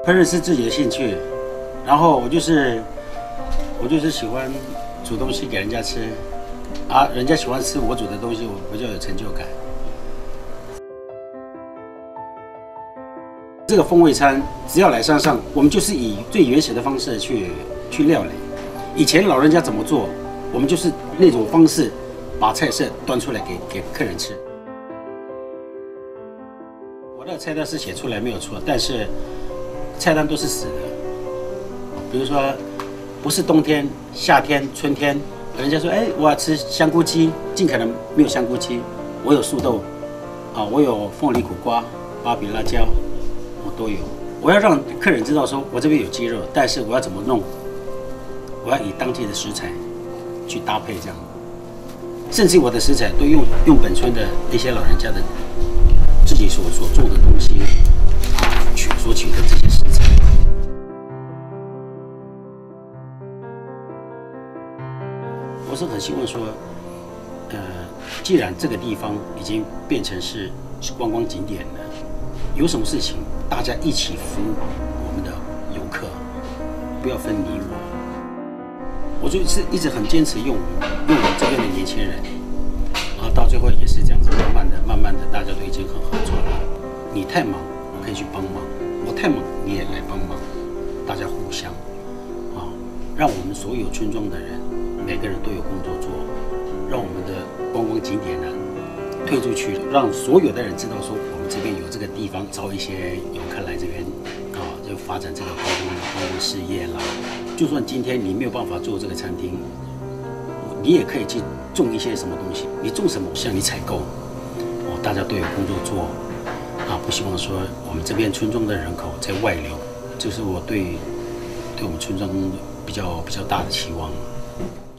烹饪是自己的兴趣，然后我就是喜欢煮东西给人家吃，啊，人家喜欢吃我煮的东西，我比较有成就感。这个风味餐只要来山上，我们就是以最原始的方式去料理。以前老人家怎么做，我们就是那种方式，把菜色端出来给客人吃。我的菜单是写出来没有错，但是菜单都是死的。比如说，不是冬天、夏天、春天，人家说，哎，我要吃香菇鸡，尽可能没有香菇鸡，我有素豆，啊，我有凤梨苦瓜、芭比辣椒，我都有。我要让客人知道说，我这边有鸡肉，但是我要怎么弄？我要以当季的食材去搭配这样，甚至我的食材都用本村的一些老人家的自己所做的东西所取的这些食材。我是很希望说，既然这个地方已经变成是观光景点了，有什么事情大家一起服务我们的游客，不要分你我。我就是一直很坚持用我这边的年轻人，啊，到最后也是这样子，慢慢的，大家都已经很合作了。你太忙，我可以去帮忙；我太忙，你也来帮忙，大家互相，啊，让我们所有村庄的人，每个人都有工作做，让我们的观光景点呢推出去，让所有的人知道说我们这边有这个地方，招一些游客来这边，啊，就发展这个观光事业啦。就算今天你没有办法做这个餐厅，你也可以去种一些什么东西。你种什么，向你采购，哦，大家都有工作做，啊，不希望说我们这边村庄的人口在外流，这是我对我们村庄比较大的期望。